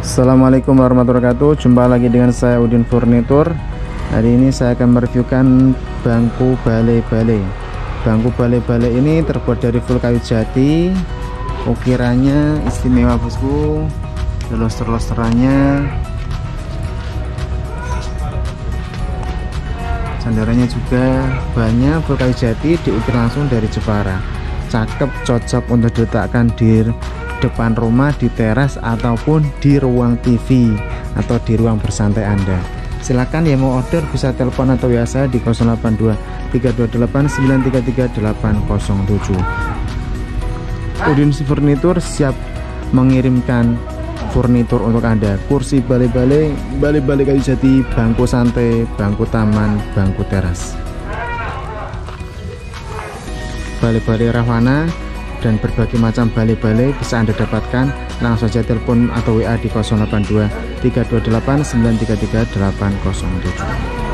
Assalamualaikum warahmatullahi wabarakatuh. Jumpa lagi dengan saya Udin Furnitur. Hari ini saya akan mereviewkan bangku bale-bale. Bangku bale-bale ini terbuat dari full kayu jati. Ukirannya istimewa bosku. Loster-losterannya, sandarannya juga banyak full kayu jati, diukir langsung dari Jepara. Cakep, cocok untuk diletakkan di depan rumah, di teras, ataupun di ruang TV atau di ruang bersantai Anda. Silakan yang mau order bisa telepon atau WA saya di 082 328 933 807. Udin Furnitur siap mengirimkan furnitur untuk Anda. Kursi bale-bale kayu jati, bangku santai, bangku taman, bangku teras, bale-bale rawana dan berbagai macam bale-bale bisa Anda dapatkan. Langsung saja telepon atau WA di 082 328 933 807.